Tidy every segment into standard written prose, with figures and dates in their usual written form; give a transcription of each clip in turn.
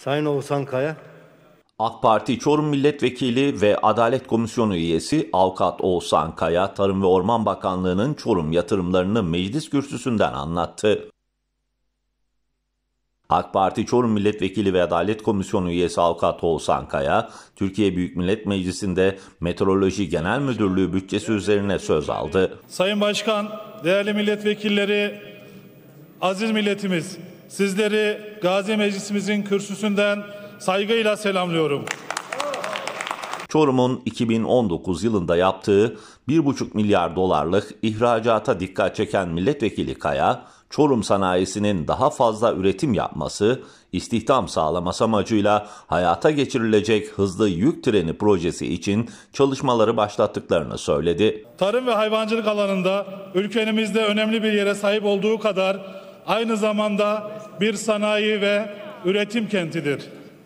Sayın Oğuzhan Kaya. AK Parti Çorum Milletvekili ve Adalet Komisyonu üyesi Avukat Oğuzhan Kaya, Tarım ve Orman Bakanlığı'nın Çorum yatırımlarını meclis kürsüsünden anlattı. AK Parti Çorum Milletvekili ve Adalet Komisyonu üyesi Avukat Oğuzhan Kaya, Türkiye Büyük Millet Meclisi'nde Meteoroloji Genel Müdürlüğü bütçesi üzerine söz aldı. Sayın Başkan, değerli milletvekilleri, aziz milletimiz, sizleri Gazi Meclisimizin kürsüsünden saygıyla selamlıyorum. Çorum'un 2019 yılında yaptığı 1,5 milyar dolarlık ihracata dikkat çeken milletvekili Kaya, Çorum sanayisinin daha fazla üretim yapması, istihdam sağlaması amacıyla hayata geçirilecek hızlı yük treni projesi için çalışmaları başlattıklarını söyledi. Tarım ve hayvancılık alanında ülkemizde önemli bir yere sahip olduğu kadar aynı zamanda bir sanayi ve üretim kentidir.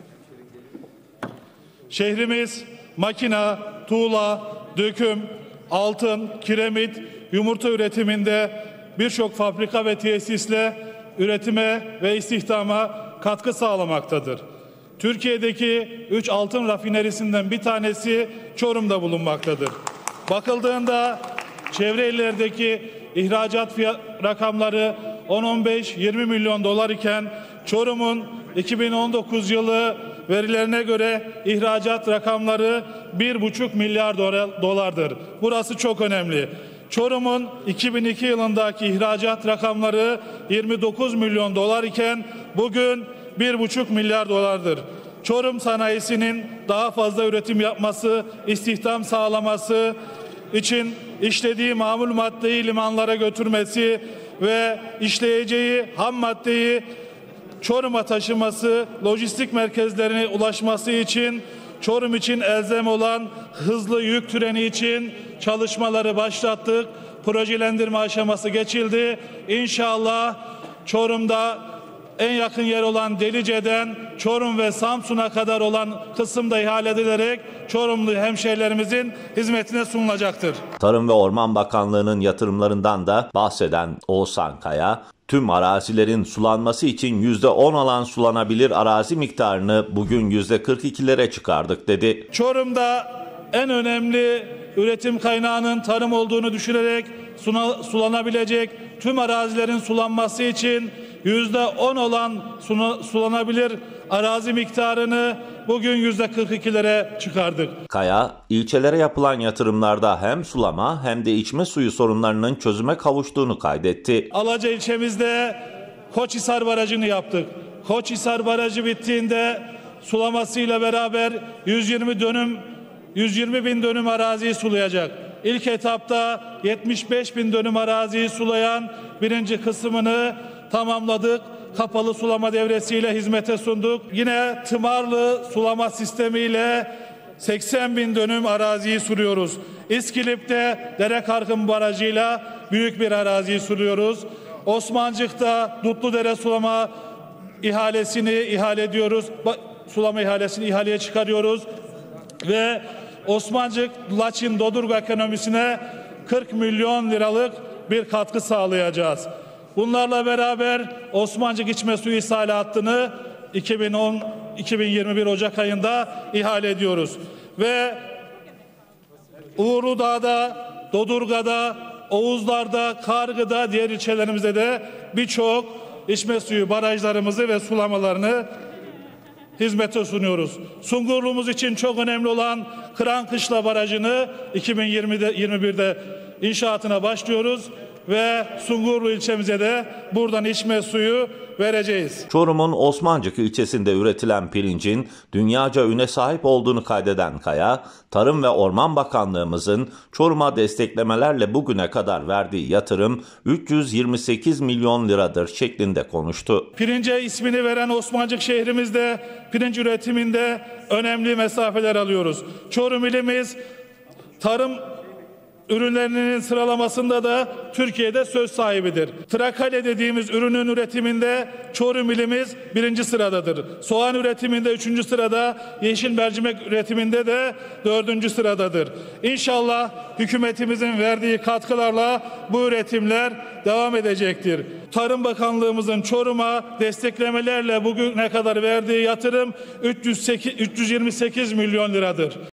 Şehrimiz makina, tuğla, döküm, altın, kiremit, yumurta üretiminde birçok fabrika ve tesisle üretime ve istihdama katkı sağlamaktadır. Türkiye'deki 3 altın rafinerisinden bir tanesi Çorum'da bulunmaktadır. Bakıldığında çevre illerdeki ihracat rakamları 10-15-20 milyon dolar iken Çorum'un 2019 yılı verilerine göre ihracat rakamları 1,5 milyar dolardır. Burası çok önemli. Çorum'un 2002 yılındaki ihracat rakamları 29 milyon dolar iken bugün 1,5 milyar dolardır. Çorum sanayisinin daha fazla üretim yapması, istihdam sağlaması için işlediği mamul maddeyi limanlara götürmesi ve işleyeceği ham maddeyi Çorum'a taşıması, lojistik merkezlerine ulaşması için Çorum için elzem olan hızlı yük treni için çalışmaları başlattık. Projelendirme aşaması geçildi. İnşallah Çorum'da en yakın yer olan Delice'den Çorum ve Samsun'a kadar olan kısımda ihale edilerek Çorumlu hemşehrilerimizin hizmetine sunulacaktır. Tarım ve Orman Bakanlığı'nın yatırımlarından da bahseden Oğuzhan Kaya, tüm arazilerin sulanması için %10 alan sulanabilir arazi miktarını bugün %42'lere çıkardık dedi. Çorum'da en önemli üretim kaynağının tarım olduğunu düşünerek sulanabilecek tüm arazilerin sulanması için %10 olan sulanabilir arazi miktarını bugün %42'lere çıkardık. Kaya, ilçelere yapılan yatırımlarda hem sulama hem de içme suyu sorunlarının çözüme kavuştuğunu kaydetti. Alaca ilçemizde Koçhisar Barajı'nı yaptık. Koçhisar Barajı bittiğinde sulamasıyla beraber 120 bin dönüm araziyi sulayacak. İlk etapta 75 bin dönüm araziyi sulayan birinci kısmını tamamladık. Kapalı sulama devresiyle hizmete sunduk. Yine tımarlı sulama sistemiyle 80 bin dönüm araziyi suluyoruz. İskilip'te Derekarkın Barajı'yla büyük bir araziyi suluyoruz. Osmancık'ta Dutludere sulama ihalesini ihale ediyoruz. Sulama ihalesini ihaleye çıkarıyoruz. Ve Osmancık, Laçin, Dodurga ekonomisine 40 milyon liralık bir katkı sağlayacağız. Bunlarla beraber Osmancık içme suyu ishali hattını 2021 Ocak ayında ihale ediyoruz. Ve Uğurlu'da, Dodurga'da, Oğuzlar'da, Kargı'da, diğer ilçelerimizde de birçok içme suyu barajlarımızı ve sulamalarını hizmete sunuyoruz. Sungurlu'muz için çok önemli olan Kırankışla Barajı'nı 2021'de inşaatına başlıyoruz ve Sungurlu ilçemize de buradan içme suyu vereceğiz. Çorum'un Osmancık ilçesinde üretilen pirincin dünyaca üne sahip olduğunu kaydeden Kaya, Tarım ve Orman Bakanlığımızın Çorum'a desteklemelerle bugüne kadar verdiği yatırım 328 milyon liradır şeklinde konuştu. Pirince ismini veren Osmancık şehrimizde pirinç üretiminde önemli mesafeler alıyoruz. Çorum ilimiz tarım ürünlerinin sıralamasında da Türkiye'de söz sahibidir. Trakale dediğimiz ürünün üretiminde Çorum ilimiz 1. sıradadır. Soğan üretiminde 3. sırada, yeşil mercimek üretiminde de 4. sıradadır. İnşallah hükümetimizin verdiği katkılarla bu üretimler devam edecektir. Tarım Bakanlığımızın Çorum'a desteklemelerle bugüne kadar verdiği yatırım 328 milyon liradır.